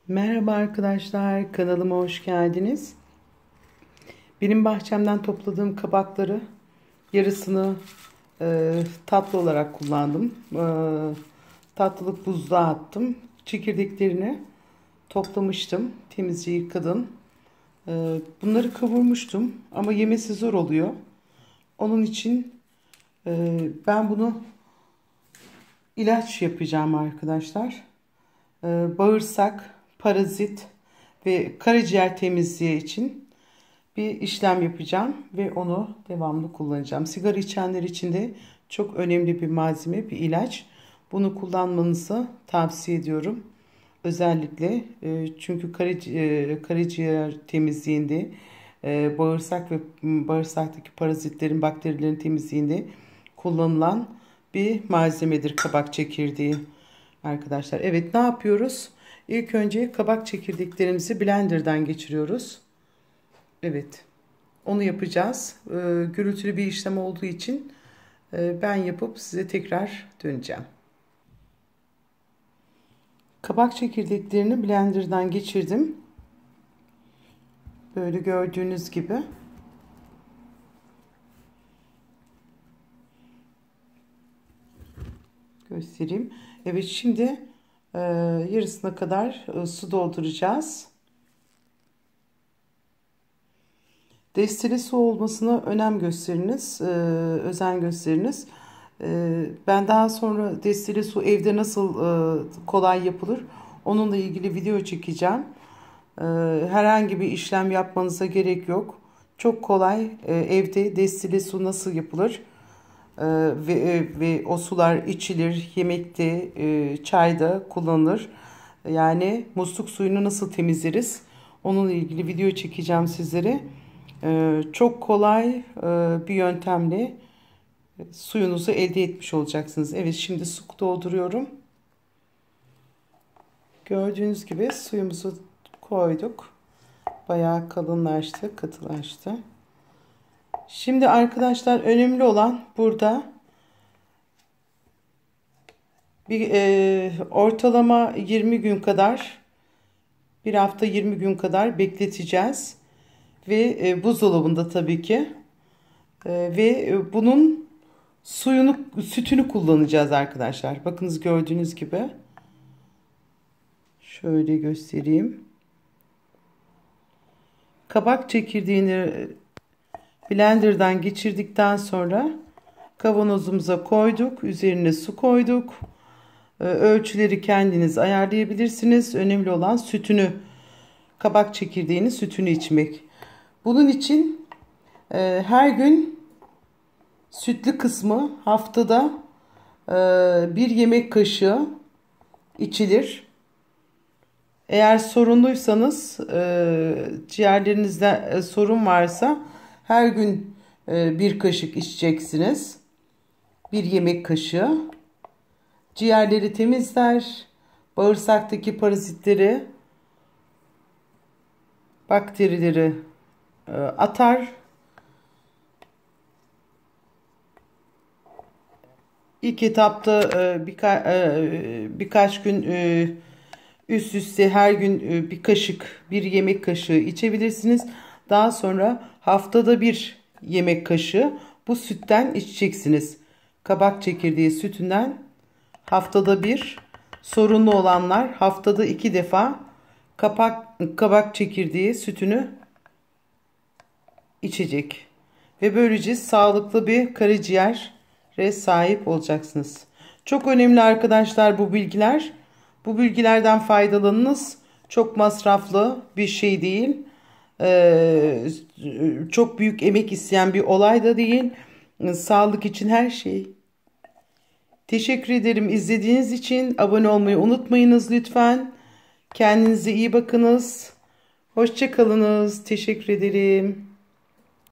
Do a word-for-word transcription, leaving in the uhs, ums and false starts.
Merhaba arkadaşlar, kanalıma hoş geldiniz. Benim bahçemden topladığım kabakları yarısını e, tatlı olarak kullandım. E, tatlılık buzluğa attım. Çekirdeklerini toplamıştım. Temizce yıkadım. E, bunları kavurmuştum ama yemesi zor oluyor. Onun için e, ben bunu ilaç yapacağım arkadaşlar. E, bağırsak, parazit ve karaciğer temizliği için bir işlem yapacağım ve onu devamlı kullanacağım. Sigara içenler için de çok önemli bir malzeme, bir ilaç. Bunu kullanmanızı tavsiye ediyorum. Özellikle e, çünkü karaciğer, karaciğer temizliğinde, e, bağırsak ve bağırsaktaki parazitlerin, bakterilerin temizliğinde kullanılan bir malzemedir kabak çekirdeği arkadaşlar. Evet, ne yapıyoruz? İlk önce kabak çekirdeklerimizi blenderdan geçiriyoruz. Evet, onu yapacağız. Ee, gürültülü bir işlem olduğu için e, ben yapıp size tekrar döneceğim. Kabak çekirdeklerini blenderdan geçirdim. Böyle gördüğünüz gibi. Göstereyim. Evet, şimdi e, yarısına kadar e, su dolduracağız. Desteli su olmasına önem gösteriniz, e, özen gösteriniz. E, ben daha sonra desteli su evde nasıl e, kolay yapılır, onunla ilgili video çekeceğim. E, herhangi bir işlem yapmanıza gerek yok. Çok kolay e, evde desteli su nasıl yapılır e, ve, e, ve o sular içilir, yemekte, e, çayda kullanılır. Yani musluk suyunu nasıl temizleriz, onunla ilgili video çekeceğim sizlere. Ee, çok kolay e, bir yöntemle suyunuzu elde etmiş olacaksınız. Evet, şimdi su dolduruyorum. Gördüğünüz gibi suyumuzu koyduk. Bayağı kalınlaştı, katılaştı. Şimdi arkadaşlar, önemli olan burada bir e, ortalama yirmi gün kadar, bir hafta yirmi gün kadar bekleteceğiz. Ve e, buzdolabında tabii ki. E, ve e, bunun suyunu, sütünü kullanacağız arkadaşlar. Bakınız, gördüğünüz gibi. Şöyle göstereyim. Kabak çekirdeğini blenderdan geçirdikten sonra kavanozumuza koyduk. Üzerine su koyduk. E, ölçüleri kendiniz ayarlayabilirsiniz. Önemli olan sütünü, kabak çekirdeğinin sütünü içmek. Bunun için e, her gün sütlü kısmı haftada e, bir yemek kaşığı içilir. Eğer sorunluysanız, e, ciğerlerinizde e, sorun varsa her gün e, bir kaşık içeceksiniz. Bir yemek kaşığı. Ciğerleri temizler, bağırsaktaki parazitleri, bakterileri e, atar. İlk etapta e, birka, e, birkaç gün e, üst üste her gün e, bir kaşık, bir yemek kaşığı içebilirsiniz. Daha sonra haftada bir yemek kaşığı bu sütten içeceksiniz. Kabak çekirdeği sütünden haftada bir, sorunlu olanlar haftada iki defa kabak, kabak çekirdeği sütünü içecek. Ve böylece sağlıklı bir karaciğere sahip olacaksınız. Çok önemli arkadaşlar bu bilgiler. Bu bilgilerden faydalanınız. Çok masraflı bir şey değil. Ee, çok büyük emek isteyen bir olay da değil. Sağlık için her şey. Teşekkür ederim izlediğiniz için. Abone olmayı unutmayınız lütfen. Kendinize iyi bakınız. Hoşça kalınız. Teşekkür ederim.